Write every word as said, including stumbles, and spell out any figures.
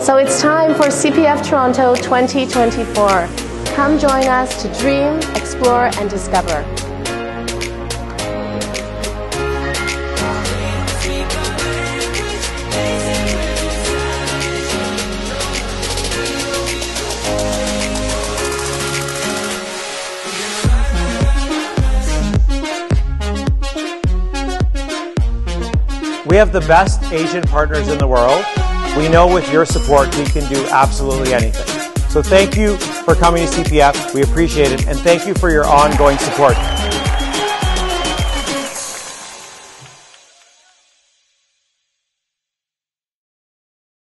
So it's time for C P F Toronto twenty twenty-four. Come join us to dream, explore, and discover. We have the best agent partners in the world. We know with your support we can do absolutely anything. So thank you for coming to C P F. We appreciate it, and thank you for your ongoing support.